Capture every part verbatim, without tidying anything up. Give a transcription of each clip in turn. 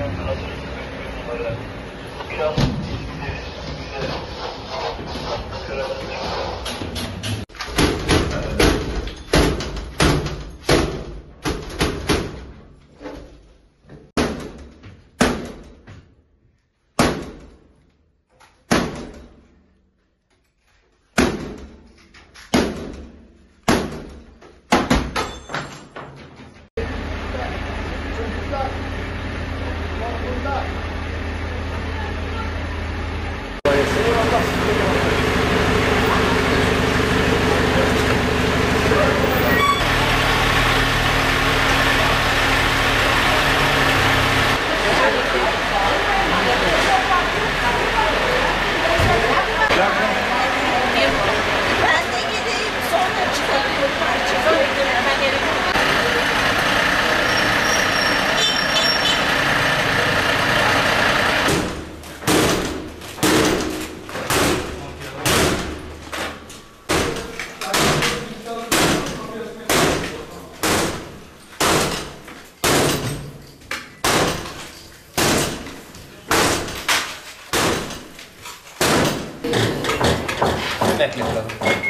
Bekle bakalım.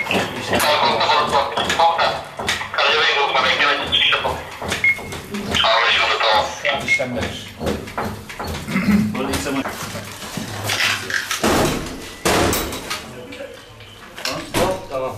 Şu an işlemler. Tamam.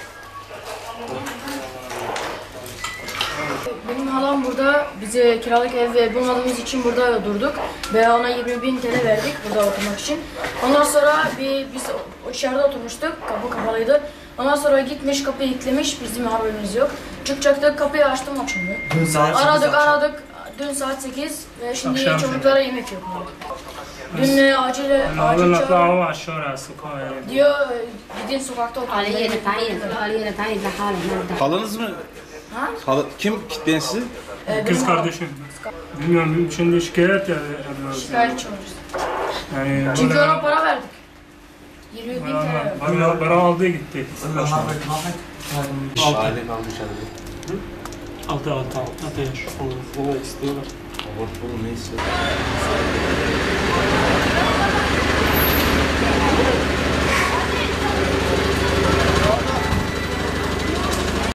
Benim halam burada, bize kiralık ev bulmadığımız için burada durduk ve ona yirmi bin T L verdik burada oturmak için. Ondan sonra bir, biz içeride oturmuştuk, kapı kapalıydı. Ondan sonra gitmiş, kapıyı kilitlemiş, bizim haberimiz yok. Çıkacaktık, kapıyı açtım, açılmıyor. Aradık aradık, dün saat sekiz ve şimdi Akşam çocuklara yemek yok. Dün e, acil, acil çağırdım. Diyor, gidin sokakta oturun. علي تعيد علي تعيد لحاله. Halanız mı? Ha? Hala, kim kilitleyen sizi? E, Kız benim kardeşim. Bilmiyorum, şimdi şikayet ya. şikayetçi oluruz. Yani Çünkü ona para verdik. yirmi bin T L verdik. bana, bana aldı gitti. Aile kalmış herhalde. Altı altı altı yaş. Onu istiyorlar. Onu ne istiyorlar?